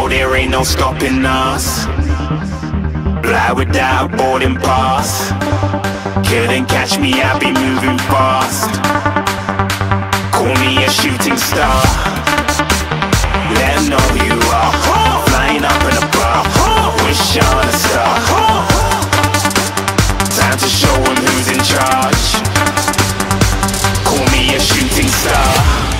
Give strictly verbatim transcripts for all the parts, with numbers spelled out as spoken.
know there ain't no stopping us. Fly without boarding pass. Couldn't catch me, I be moving fast. Call me a shooting star. Let 'em know who you are. Flying up in a bar. Wish on a star. Time to show 'em who's in charge. Call me a shooting star.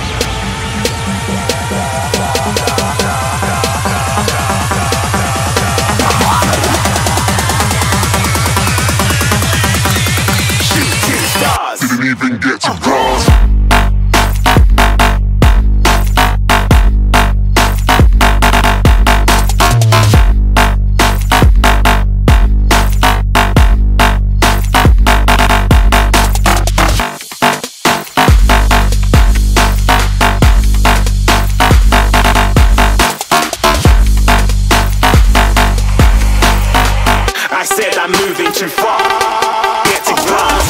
Didn't even get to cross. I said I'm moving too far. Get to glass.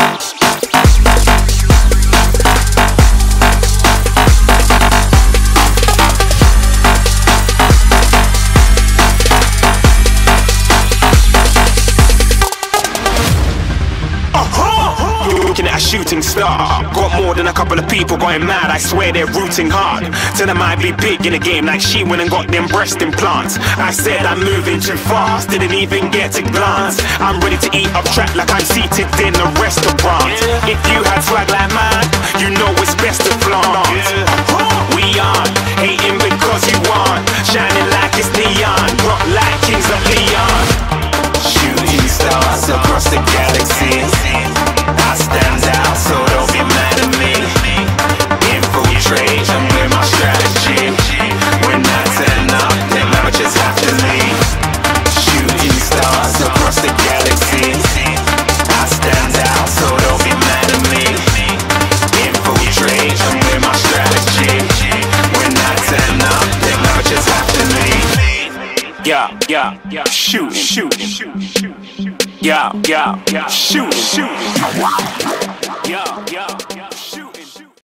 Looking at a shooting star. Got more than a couple of people going mad, I swear they're rooting hard. Tell them I be big in the game like she went and got them breast implants. I said I'm moving too fast, didn't even get to glance. I'm ready to eat up track like I'm seated in a restaurant. If you had swag like mine, you know it's best to flaunt. We aren't hating because you aren't shining like it's neon, rock like kings of Leon. Shooting stars across the galaxy. I stand out, so don't be mad at me. Infiltrate, I'm with my strategy. When I turn up, them amateurs have to leave. Shooting stars across the galaxy. I stand out, so don't be mad at me. Infiltrate, I'm with my strategy. When I turn up, them amateurs have to leave. Yeah, yeah, yeah, shooting, shooting, shooting. Yeah, yeah, yeah, shooting, shooting. Yeah, yeah.